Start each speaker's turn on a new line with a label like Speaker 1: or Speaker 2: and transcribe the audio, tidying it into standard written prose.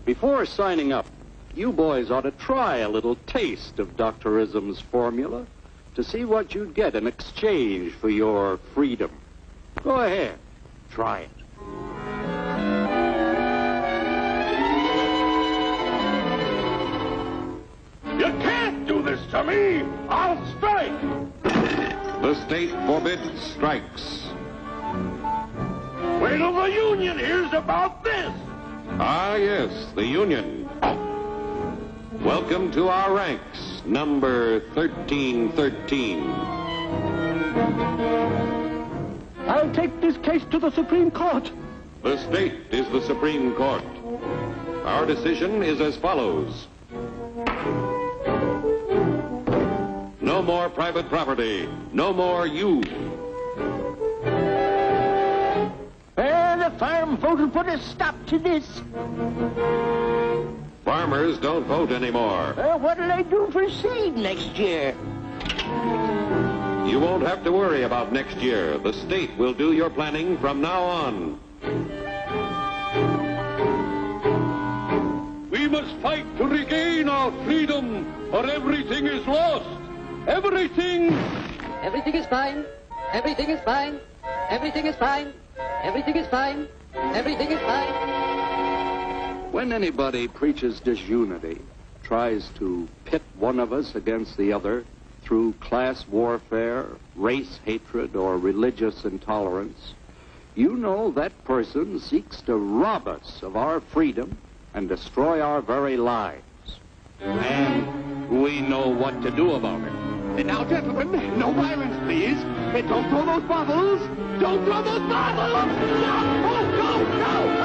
Speaker 1: Before signing up, you boys ought to try a little taste of Dr.ism's formula to see what you'd get in exchange for your freedom. Go ahead, try it.
Speaker 2: You can't do this to me! I'll strike!
Speaker 3: The state forbids strikes.
Speaker 2: Wait till the Union hears about this!
Speaker 3: Ah, yes, the Union. Welcome to our ranks, number 1313.
Speaker 4: I'll take this case to the Supreme Court.
Speaker 3: The state is the Supreme Court. Our decision is as follows. No more private property. No more you.
Speaker 4: The farm vote will put a stop to this.
Speaker 3: Farmers don't vote anymore.
Speaker 4: What'll they do for seed next year?
Speaker 3: You won't have to worry about next year. The state will do your planning from now on.
Speaker 2: We must fight to regain our freedom, or everything is lost. Everything!
Speaker 5: Everything is fine. Everything is fine. Everything is fine. Everything is fine. Everything is fine.
Speaker 1: When anybody preaches disunity, tries to pit one of us against the other through class warfare, race hatred, or religious intolerance, you know that person seeks to rob us of our freedom and destroy our very lives. And we know what to do about it.
Speaker 2: Now, gentlemen, no violence, please. Don't throw those bottles. Don't throw those bottles! No! Oh, no, no!